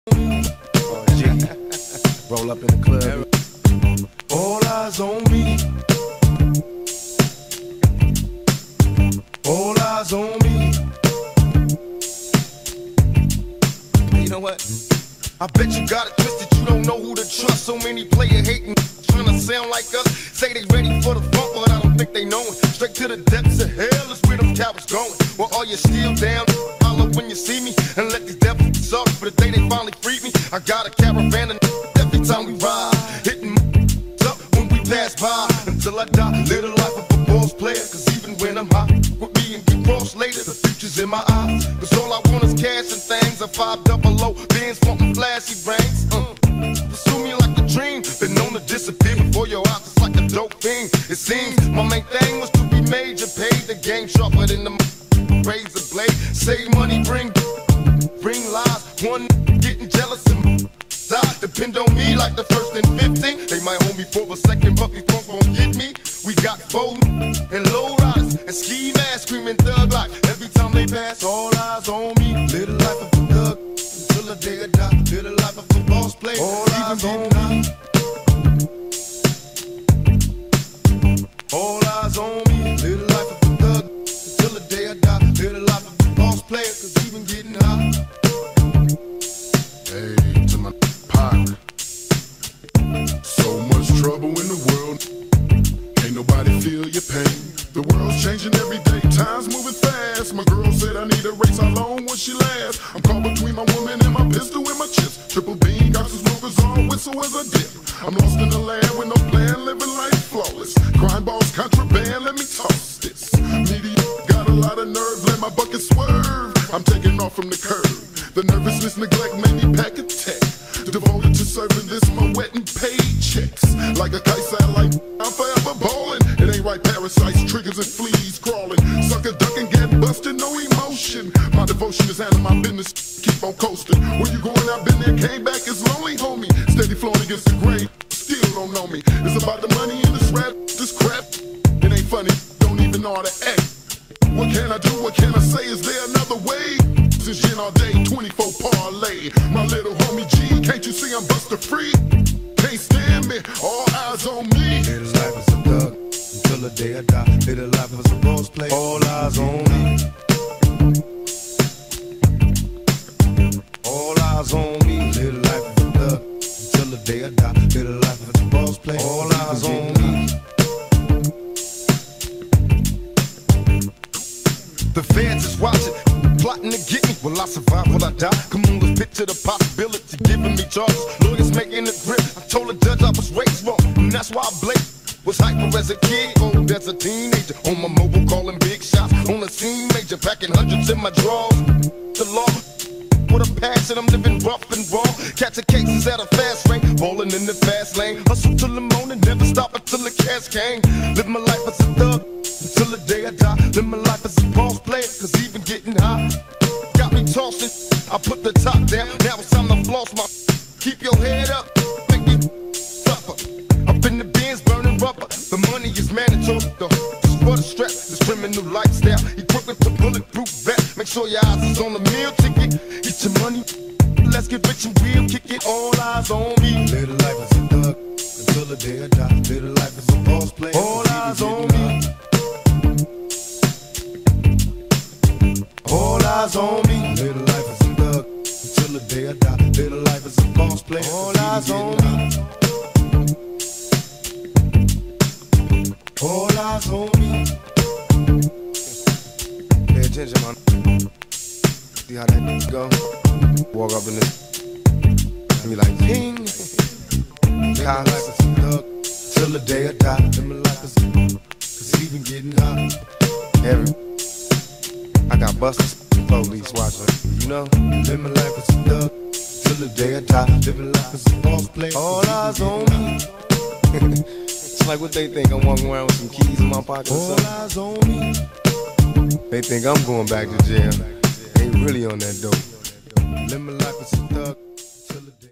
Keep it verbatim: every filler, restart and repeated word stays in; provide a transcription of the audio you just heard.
Oh, G. Roll up in the club. All eyes on me. All eyes on me. You know what? I bet you got it twisted. You don't know who to trust. So many player hating, trying to sound like us. Say they ready for the funk, but I don't think they know it. Straight to the depths of hell is where them cowards going. Well, are you still down? Holler when you see me and let these devils suck. But the day they finally freed me, I got a caravan and every time we ride, hitting up when we pass by. Until I die, live the life of a boss player. Cause even when I'm high, with me and get crossed later, the future's in my eyes. Cause all I want is cash and things. A five double O, bands wanting flashy brains. Uh, pursue me like a dream. Been known to disappear before your eyes. It's like a dope thing. It seems my main thing was to be major. Paid the game sharper than the razor blade. Save money, bring, bring lies. One getting jealous and die. Depend on me like the first and fifteen. They might hold me for a second, but these punks won't get me. We got foes and low riders and ski masks screaming thug like every time they pass. All eyes on me. Live the life of a thug until the day I die. Live the life of a boss player. All eyes on me. All eyes on me. Live the life of a thug until the day I die. Live the life of a boss player, cause even getting high. Hey, to my pack. So much trouble in the world. Ain't nobody feel your pain. The world's changing every day, time's moving fast. My girl said I need a race, how long will she last? I'm caught between my woman and my pistol and my chips. Triple beam, got some smokers on, whistle as I dip. I'm lost in the land with no plan, living life flawless. Crime balls, contraband, let me toss this. Media got a lot of nerve, let my bucket swerve. I'm taking off from the curb. The nervousness, neglect made me pack a tech. Devoted to serving this, my wet and paychecks. Like a kite satellite, I'm forever ballin'. It ain't right, parasites, triggers and fleas crawling. Sucker ducking, get busted, no emotion. My devotion is handling my business, keep on coasting. Where you going, I've been there, came back, it's lonely, homie. Steady flowing against the grain, still don't know me. It's about the money in this rap, this crap. It ain't funny, don't even know how to act. What can I do, what can I say, is there another way? Since gin all day, twenty-four parlay. My little homie G, can't you see I'm buster free? Can't stand me, all eyes on me. Live the life as a thug until the day I die. Live the life as a boss player. All eyes on me. All eyes on me. Live the life as a thug until the day I die. Live the life as a boss player. All eyes on me. The feds is watching, plotting to get me. Will I survive? Will I die? Come on, let's picture the possibility. Giving me charges, lawyers making a grip. I told the judge I was raised wrong, and that's why I blame. Was hyper as a kid, old as a teenager. On my mobile, calling big shots. On the scene, major, packing hundreds in my drawers. The law, with a passion, I'm living rough and raw. Catching cases at a fast rate, falling in the fast lane. Hustle till the morning, never stop until the cash came. Live my life as a thug until the day I die. Live my life as a boss player, cause even getting high got me tossing. I put the top down, now it's time to floss my. Keep your head up, make it suffer. Up in the bins, burning rubber. The money is mandatory, though. Just for the strap, this criminal lifestyle. Equipped with the bulletproof vest. Make sure your eyes is on the meal ticket. Get your money, let's get rich and real. Kick it, all eyes on me. Live the life as a thug until the day I die. Live the life as a boss player. All eyes on me. All eyes on me. Live the life as a thug until the day I die. Live the life as a boss player. All eyes on me. All eyes on me. Pay attention, man. See how that go? Walk up in this. I be like, ping. Live my life as a thug till the day I die. Live my life as a, cause even getting high. Every I got busters, police watching, you know. Live my life as a thug till the day I die. Live my life as a boss player. All eyes on me. It's like what they think, I'm walking around with some keys in my pocket or something. All eyes on me. They think I'm going back to jail. They really on that dope. Live my life as a thug.